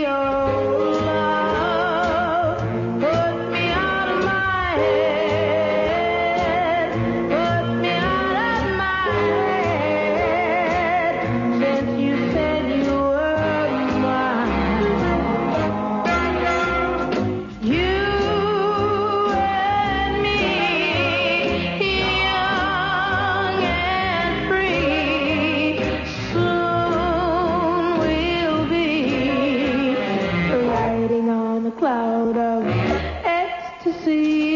your love. Put me out of my head. Put me out of my head. Since you said you were mine. You and me, young and free, soon we'll be riding on a cloud of ecstasy.